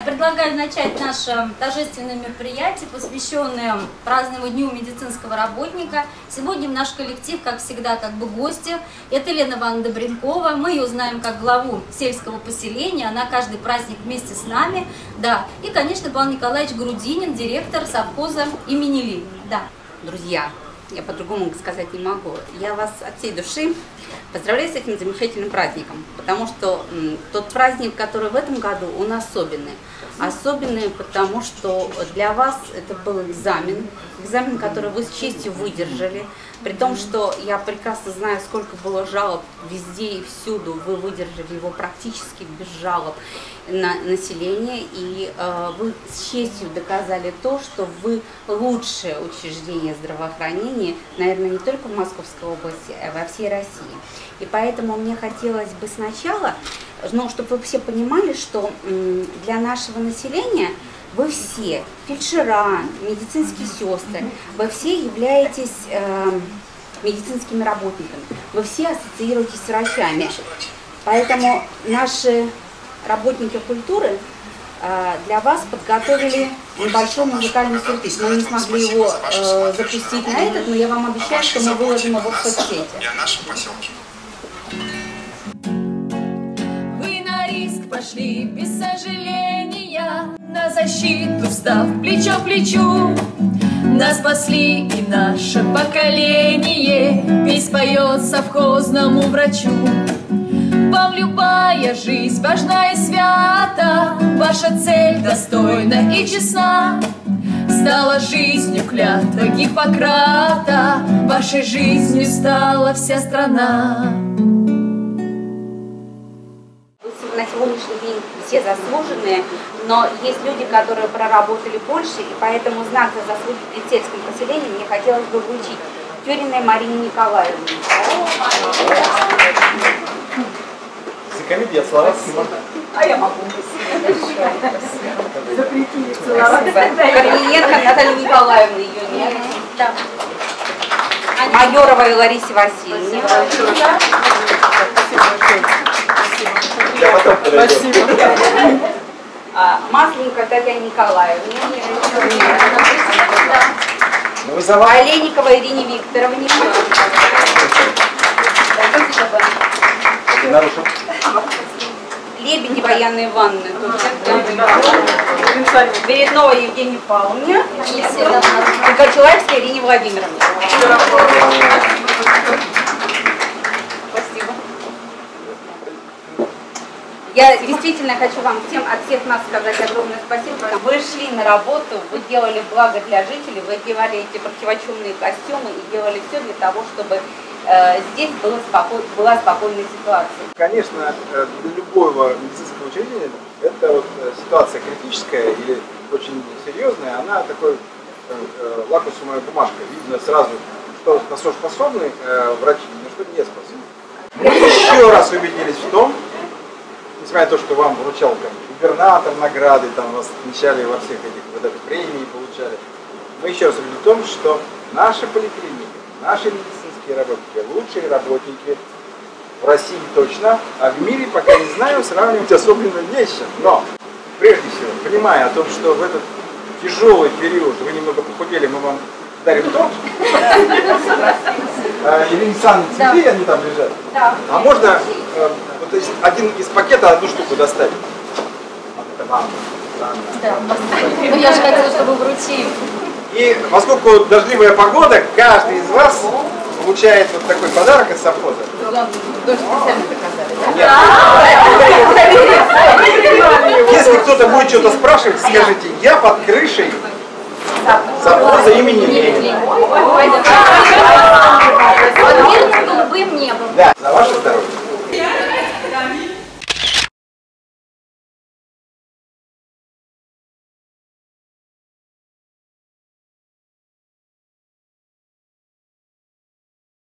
предлагаю начать наше торжественное мероприятие, посвященное празднованию Дню медицинского работника. Сегодня наш коллектив, как всегда, как бы гости. Это Елена Ивановна Добренкова. Мы ее знаем как главу сельского поселения. Она каждый праздник вместе с нами. Да. И, конечно, Павел Николаевич Грудинин, директор совхоза имени Ленина. Да. Друзья, я по-другому сказать не могу. Я вас от всей души поздравляю с этим замечательным праздником, потому что тот праздник, который в этом году, он особенный. Особенный, потому что для вас это был экзамен, который вы с честью выдержали, при том, что я прекрасно знаю, сколько было жалоб везде и всюду, вы выдержали его практически без жалоб на население, и вы с честью доказали то, что вы лучшее учреждение здравоохранения, наверное, не только в Московской области, а во всей России. И поэтому мне хотелось бы сначала, чтобы вы все понимали, что для нашего населения вы все, фельдшера, медицинские сестры, вы все являетесь медицинскими работниками, вы все ассоциируетесь с врачами. Поэтому наши работники культуры для вас подготовили небольшой музыкальный сюрприз. Мы не смогли его запустить на этот, но я вам обещаю, что мы выложим его в соцсети. Вы на риск пошли без сожаления, на защиту встав плечо к плечу. Нас спасли и наше поколение, песнь поет совхозному врачу. Вам любая жизнь важна и свята, ваша цель достойна и честна. Стала жизнью клятва Гиппократа, вашей жизнью стала вся страна. На сегодняшний день все заслуженные, но есть люди, которые проработали больше, и поэтому знак за заслуги перед сельским поселением мне хотелось бы вручить Тюриной Марине Николаевне. Я целоваться не могу. А я могу. Запретили целоваться. Корниенко Наталья Николаевна, ее нет. Да. Майоровой Ларисе Васильевне. Я потом подойду. Масленко Татьяне Николаевне. Олейниковой Ирине Викторовне. Нарушил. Лебедева Яна Ивановна. Береднова Евгения Павловна. И Кочелаевская Ирине Владимировне. Спасибо. Я действительно хочу вам всем от всех нас сказать огромное спасибо. Вы шли на работу, вы делали благо для жителей, вы одевали эти противочумные костюмы и делали все для того, чтобы здесь была спокойная ситуация. Конечно, для любого медицинского учреждения эта вот ситуация критическая или очень серьезная, она такой лакмусовая бумажка. Видно сразу, что на что способны врачи, на что не способны. Мы еще раз убедились в том, несмотря на то, что вам вручал губернатор награды, там вас отмечали во всех этих вот этой премии получали, мы еще раз убедились в том, что наши поликлиники, наши медицинские работники, лучшие работники в России точно, а в мире пока не знаю, сравнивать особенно не с чем. Но, прежде всего, понимая о том, что в этот тяжелый период вы немного похудели, мы вам дарим торт. Ирина Александровна, цветы, они там лежат. А можно вот один из пакета одну штуку достать? Это вам. Ну я же хотела, чтобы вручили. И поскольку дождливая погода, каждый из вас получает вот такой подарок от совхоза. Нет. Если кто-то будет что-то спрашивать, скажите, я под крышей совхоза имени Ленина. Вот мирным голубым небом. Да, за ваше здоровье.